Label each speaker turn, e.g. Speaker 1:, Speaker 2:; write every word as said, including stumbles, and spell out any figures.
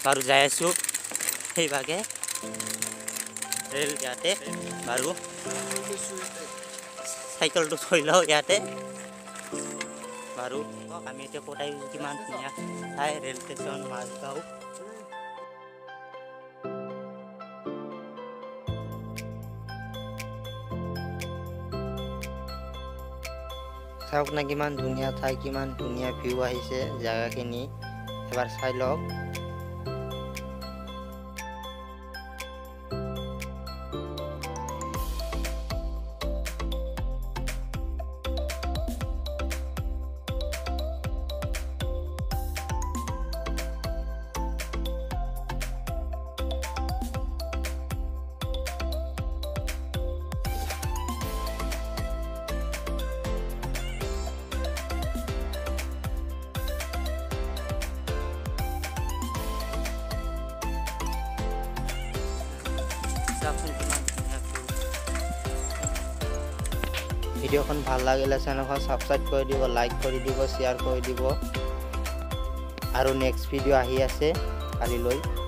Speaker 1: বাৰু যাই আছোঁ সেইভাগে ৰেল ইয়াতে বাৰু চাইকেলটো থৈ লওঁ ইয়াতে বাৰু আমি এতিয়া ক'ত আহিছোঁ কিমান ধুনীয়া ঠাই ৰেল ষ্টেচন মাজগাঁও চাওক না কিমান ধুনীয়া ঠাই কিমান ধুনীয়া ভিউ আহিছে জায়গাখিনি এবাৰ চাই লওক ভিডিওখন ভাল লাগিলে চেনেলখন সাবস্ক্ৰাইব কৰি দিব লাইক কৰি দিব শ্বেয়াৰ কৰি দিব আৰু নেক্সট ভিডিও আহি আছে কালিলৈ